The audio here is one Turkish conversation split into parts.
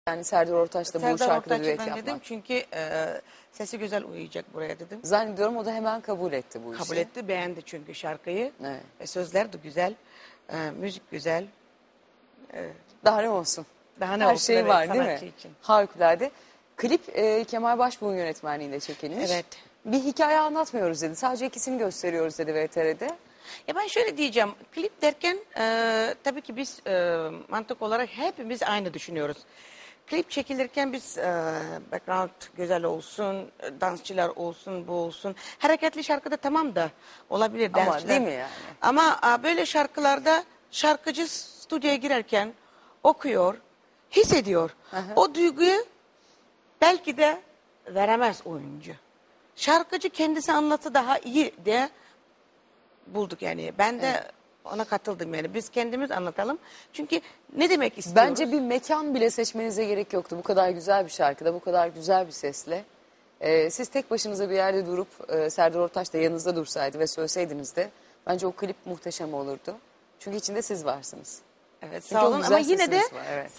Yani Serdar Ortaç'la bu Serdar şarkıda Ortaç'ı düet ben yapmak. dedim çünkü sesi güzel uyuyacak buraya dedim. Zannediyorum o da hemen kabul etti bu işi. Kabul etti, beğendi çünkü şarkıyı. Evet. Sözler de güzel, müzik güzel. Daha ne olsun? Daha ne Her olsun, şey evet, var değil mi? sanatçı için. Harikulade. Klip Kemal Başbuğ'un yönetmenliğinde çekilmiş. Evet. Bir hikaye anlatmıyoruz dedi. Sadece ikisini gösteriyoruz dedi VTR'de. Ya ben şöyle diyeceğim, klip derken tabii ki biz mantık olarak hepimiz aynı düşünüyoruz. Klip çekilirken biz background güzel olsun, dansçılar olsun, bu olsun. Hareketli şarkıda tamam da olabilir Ama dansçılar. değil mi yani? Ama böyle şarkılarda şarkıcı stüdyoya girerken okuyor, hissediyor. O duyguyu belki de veremez oyuncu. Şarkıcı kendisi anlatsa daha iyi diye bulduk yani. Ben de ona katıldım yani. Biz kendimiz anlatalım. Çünkü ne demek istiyoruz? Bence bir mekan bile seçmenize gerek yoktu. Bu kadar güzel bir şarkıda, bu kadar güzel bir sesle. Siz tek başınıza bir yerde durup Serdar Ortaç da yanınızda dursaydı ve söyleseydiniz de bence o klip muhteşem olurdu. Çünkü içinde siz varsınız. Evet, Çünkü sağ o olun güzel ama yine de sesiniz var, evet.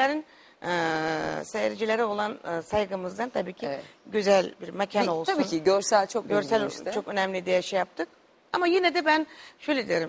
seyircilere olan saygımızdan tabii ki Evet. güzel bir mekan olsun. Tabii ki görsel çok Görsel önemli işte. çok önemli diye şey yaptık. Ama yine de ben şöyle derim.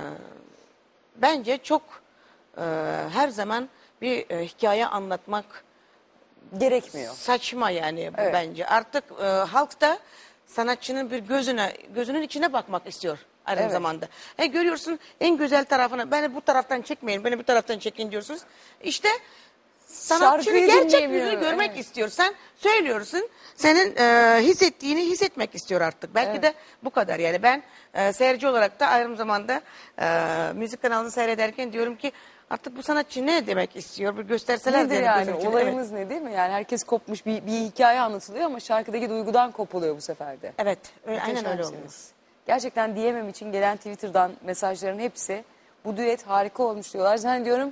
Bence çok her zaman bir hikaye anlatmak Gerekmiyor. saçma yani Evet. bence. Artık halk da sanatçının bir gözünün içine bakmak istiyor aynı Evet. zamanda. Görüyorsun en güzel tarafını, beni bu taraftan çekmeyin, beni bu taraftan çekin diyorsunuz. İşte sanatçının Şarkıyı gerçek dinleyemiyor, yüzünü görmek evet. istiyor. Sen söylüyorsun, senin hissettiğini hissetmek istiyor artık. Belki de bu kadar yani. Ben seyirci olarak da ayrı zamanda müzik kanalını seyrederken diyorum ki artık bu sanatçı ne demek istiyor? Bir gösterseler Nedir diye yani? gözüm için. Olayımız ne değil mi? Yani herkes kopmuş bir hikaye anlatılıyor ama şarkıdaki duygudan kopuluyor bu sefer de. Evet, aynen öyle oluyor. Muhteşemsiniz. Gerçekten diyemem için gelen Twitter'dan mesajların hepsi bu düet harika olmuş diyorlar. Zannediyorum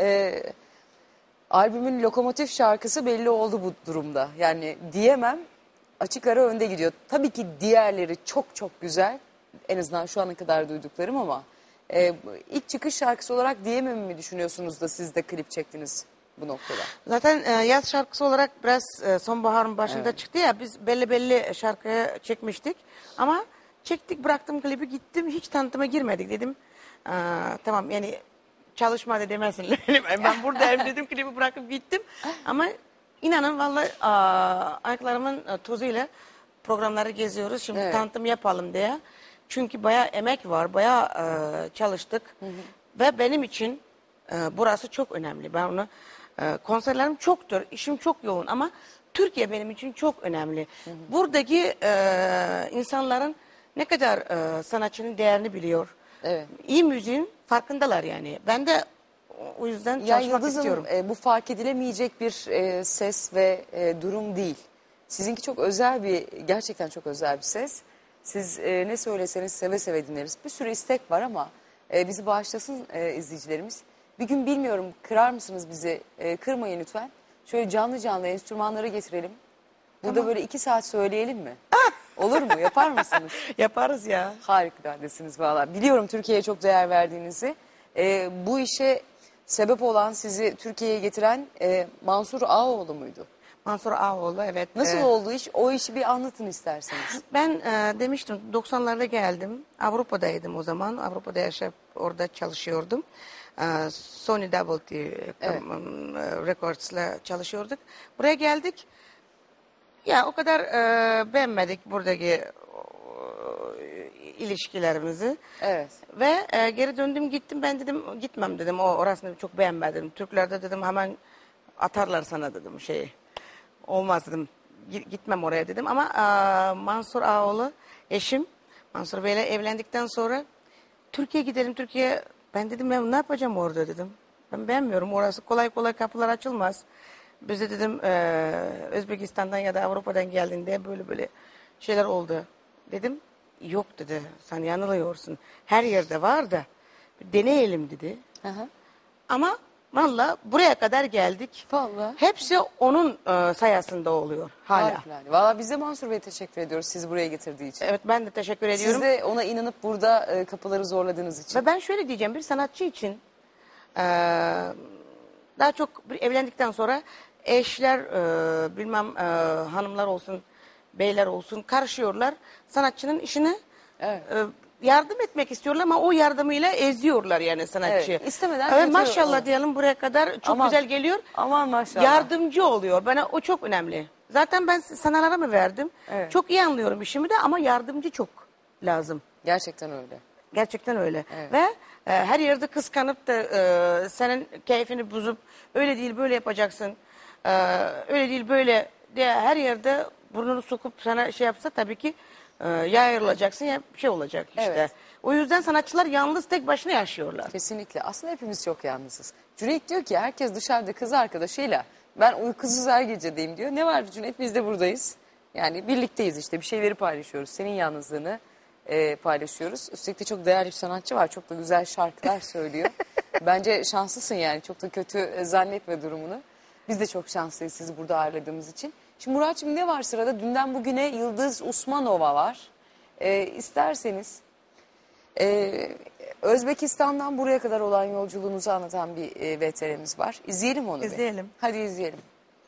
albümün lokomotif şarkısı belli oldu bu durumda. Yani diyemem açık ara önde gidiyor. Tabii ki diğerleri çok çok güzel. En azından şu ana kadar duyduklarım ama ilk çıkış şarkısı olarak diyemem mi düşünüyorsunuz da siz de klip çektiniz bu noktada? Zaten yaz şarkısı olarak biraz sonbaharın başında Evet. çıktı ya, biz belli şarkıya çekmiştik. Ama çektik, bıraktım klibi, gittim, hiç tanıtıma girmedik dedim. Tamam yani çalışma demesinler. Ben buradayım dedim, klibi bırakıp gittim. Ama inanın vallahi ayaklarımın tozuyla programları geziyoruz. Şimdi Evet. tanıtım yapalım diye. Çünkü bayağı emek var, bayağı çalıştık. Ve benim için burası çok önemli. Ben onu konserlerim çoktur, işim çok yoğun ama Türkiye benim için çok önemli. Buradaki insanların ne kadar sanatçının değerini biliyor. Evet. İyi müziğin farkındalar yani. Ben de o yüzden Ya çalışmak Yıldız Hanım, istiyorum. bu fark edilemeyecek bir ses ve durum değil. Sizinki çok özel gerçekten çok özel bir ses. Siz ne söyleseniz seve seve dinleriz. Bir sürü istek var ama bizi bağışlasın izleyicilerimiz. Bir gün bilmiyorum kırar mısınız bizi? Kırmayın lütfen. Şöyle canlı canlı enstrümanları getirelim. Burada böyle 2 saat söyleyelim mi? Olur mu? Yapar mısınız? Yaparız ya. Harikuladesiniz valla. Biliyorum Türkiye'ye çok değer verdiğinizi. Bu işe sebep olan sizi Türkiye'ye getiren Mansur Ağaoğlu muydu? Mansur Ağaoğlu, evet. Nasıl oldu iş? O işi bir anlatın isterseniz. Ben demiştim 90'larda geldim. Avrupa'daydım o zaman. Avrupa'da yaşayıp orada çalışıyordum. Sony Double T Records'la çalışıyorduk. Buraya geldik. Ya o kadar beğenmedik buradaki ilişkilerimizi. Evet. Ve geri döndüm gittim, ben dedim gitmem dedim, orasını çok beğenmedim. Türklerde dedim hemen atarlar sana dedim şeyi. Olmaz dedim. Gitmem oraya dedim ama Mansur Ağaoğlu eşim Mansur Bey'le evlendikten sonra Türkiye'ye gidelim, Türkiye. Ben dedim ben ne yapacağım orada dedim. Ben beğenmiyorum, orası kolay kolay kapılar açılmaz. Bize dedim Özbekistan'dan ya da Avrupa'dan geldiğinde böyle şeyler oldu. Dedim yok dedi, sen yanılıyorsun. Her yerde var da deneyelim dedi. Hı. Ama valla buraya kadar geldik. Vallahi. Hepsi onun sayesinde oluyor hala. Harikulade. Valla biz de Mansur Bey'e teşekkür ediyoruz sizi buraya getirdiği için. Evet, ben de teşekkür ediyorum. Siz de ona inanıp burada kapıları zorladığınız için. Ve ben şöyle diyeceğim, bir sanatçı için daha çok evlendikten sonra eşler, bilmem hanımlar olsun, beyler olsun karışıyorlar. Sanatçının işini Evet. yardım etmek istiyorlar ama o yardımıyla eziyorlar yani sanatçıyı. Evet, istemeden Evet, kötü maşallah oluyor. diyelim, buraya kadar çok Aman, güzel geliyor. aman maşallah. Yardımcı oluyor. Bana o çok önemli. Zaten ben sanalara mı verdim? Evet. Çok iyi anlıyorum işimi de ama yardımcı çok lazım. Gerçekten öyle. Gerçekten öyle. Evet. Ve her yerde kıskanıp da senin keyfini bozup öyle değil böyle yapacaksın, öyle değil böyle diye her yerde burnunu sokup sana şey yapsa tabii ki ya ayrılacaksın ya bir şey olacak işte. Evet. O yüzden sanatçılar yalnız tek başına yaşıyorlar. Kesinlikle. Aslında hepimiz çok yalnızız. Cüneyt diyor ki herkes dışarıda kız arkadaşıyla, ben uykusuz her gecedeyim diyor. Ne var Cüneyt, biz de buradayız. Yani birlikteyiz işte, bir şeyleri paylaşıyoruz. Senin yalnızlığını paylaşıyoruz. Üstelik de çok değerli bir sanatçı var. Çok da güzel şarkılar söylüyor. Bence şanslısın yani. Çok da kötü zannetme durumunu. Biz de çok şanslıyız sizi burada ağırladığımız için. Şimdi Murat'cığım, ne var sırada? Dünden bugüne Yıldız Usmanova var. İsterseniz Özbekistan'dan buraya kadar olan yolculuğunuzu anlatan bir VTR'miz var. İzleyelim onu. İzleyelim. Hadi izleyelim.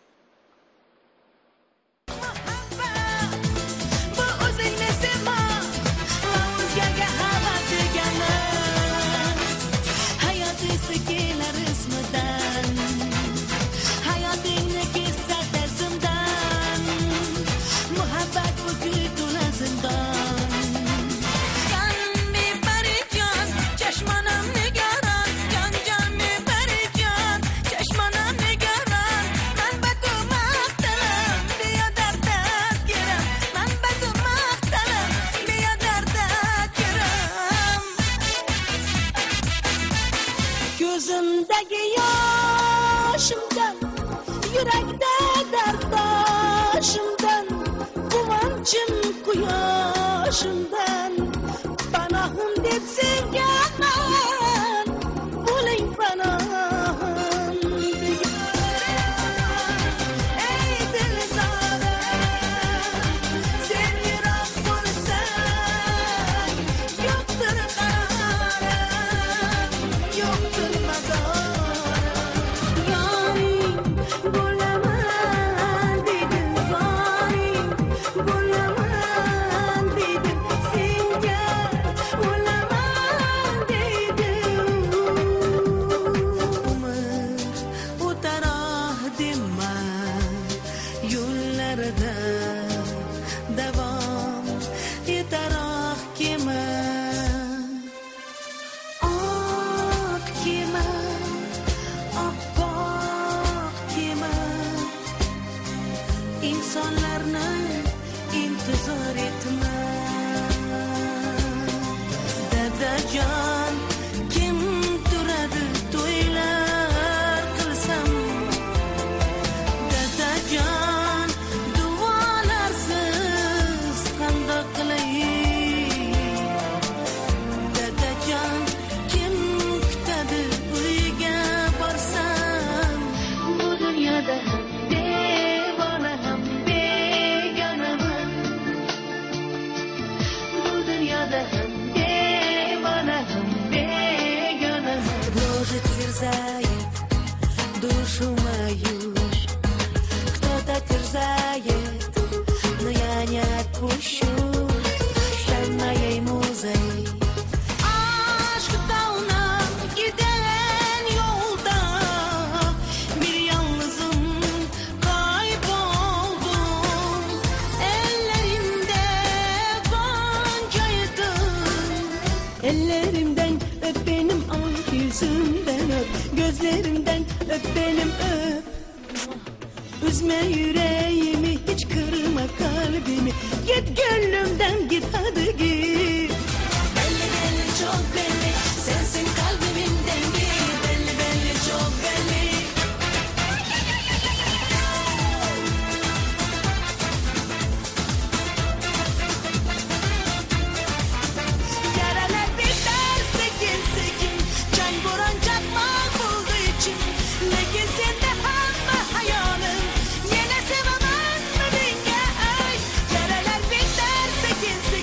Gözümdeki yaşımdan, yürekte dert taşımdan, kıvancım kuyaşımdan, panahım detsin gelmen, bulayım panahım diyor. Ey dilzade, sen yırak bulsan, yoktur kararım, yoktur mezarım. Yarim bulamam dedim, yarim bulamam dedim, sen gel bulamam dedim. Ömür bu taraf deme, yollarda devam yeter kime. Ak kime, ak kime, insanlarni intizor etme. Dadajon kim turadi to'ylar qilsam, dadajon duolarsiz qandoq qilay. Dadajon kim kutadi uyga borsam, bu dunyoda ham devona ham begonaman, bu dunyoda ham devona ham begonaman. Может, терзает душу мою кто-то терзает, но я не отпущу. Стань моей музой. Aşk dağına giden yolda bir yalnızım kayboldum. Ellerimde goncaydım. Ellerimden öp benim, ah yüzümden öp, gözlerimden öp benim, öp. Üzme yüreğimi, hiç kırma kalbimi. Git gönlümden git, hadi git. Belli belli çok belli, sensin kalbimin dengi. Belli belli çok belli. Yaralar biter sekin sekin, can vuran çakmak buldu için. Lekin sende hamma hayalim, yine sevemem mi dünya ay. Yaralar biter sekin sekin.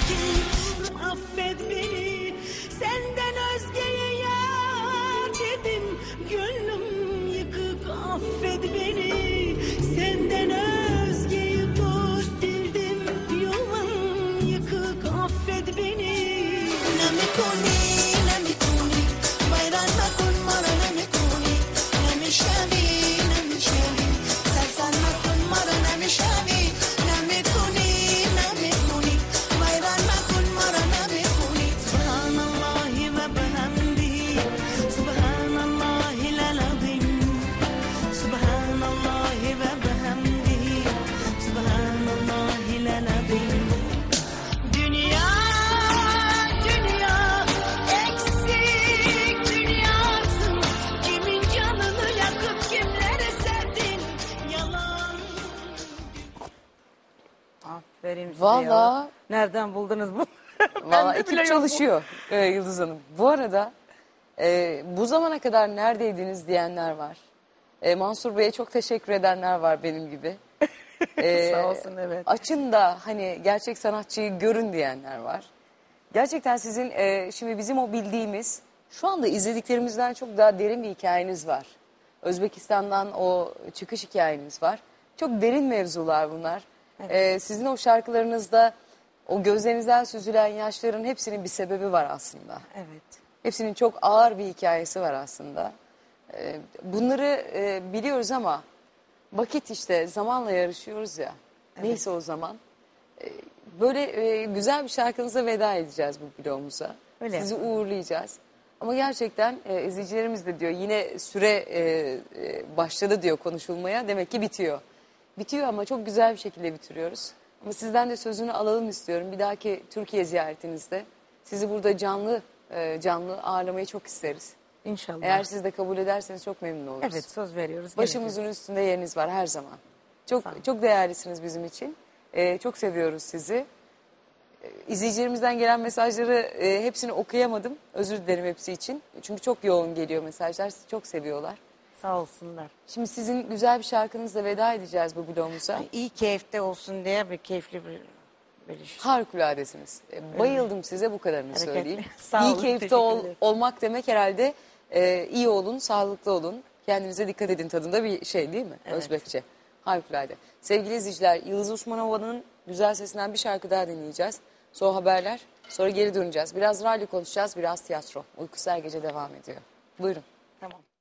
Aferin size Vallahi- ya. Nereden buldunuz bu? Valla Bende bile ekip yok bu. çalışıyor Yıldız Hanım. Bu arada bu zamana kadar neredeydiniz diyenler var. Mansur Bey'e çok teşekkür edenler var benim gibi. Sağ olsun, evet. Açın da hani gerçek sanatçıyı görün diyenler var. Gerçekten sizin şimdi bizim o bildiğimiz şu anda izlediklerimizden çok daha derin bir hikayeniz var. Özbekistan'dan o çıkış hikayeniz var. Çok derin mevzular bunlar. Sizin o şarkılarınızda o gözlerinizden süzülen yaşların hepsinin bir sebebi var aslında. Evet. Hepsinin çok ağır bir hikayesi var aslında. Bunları biliyoruz ama vakit işte zamanla yarışıyoruz ya. Neyse o zaman. Böyle güzel bir şarkınıza veda edeceğiz bu bloğumuza. Öyle Sizi yapalım. uğurlayacağız. Ama gerçekten izleyicilerimiz de diyor yine süre başladı diyor konuşulmaya. Demek ki bitiyor. Bitiyor ama çok güzel bir şekilde bitiriyoruz. Ama sizden de sözünü alalım istiyorum. Bir dahaki Türkiye ziyaretinizde sizi burada canlı ağırlamayı çok isteriz. İnşallah. Eğer siz de kabul ederseniz çok memnun oluruz. Evet, söz veriyoruz. Başımızın üstünde yeriniz var her zaman. Çok çok değerlisiniz bizim için. Çok seviyoruz sizi. İzleyicilerimizden gelen mesajları hepsini okuyamadım. Özür dilerim hepsi için. Çünkü çok yoğun geliyor mesajlar. Sizi çok seviyorlar. Sağ olsunlar. Şimdi sizin güzel bir şarkınızla veda edeceğiz bu bloğumuza. İyi keyifte olsun diye bir keyifli bir iş. Harikuladesiniz. Bayıldım size bu kadarını Hareketli. söyleyeyim. Sağ İyi olun, keyifte teşekkürler. olmak demek herhalde iyi olun, sağlıklı olun. Kendinize dikkat edin tadında bir şey değil mi? Evet. Özbekçe. Harikulade. Sevgili izleyiciler, Yıldız Osmanova'nın güzel sesinden bir şarkı daha dinleyeceğiz. Sonra haberler, sonra geri döneceğiz. Biraz radyo konuşacağız, biraz tiyatro. Uykusuz Her Gece devam ediyor. Buyurun. Tamam.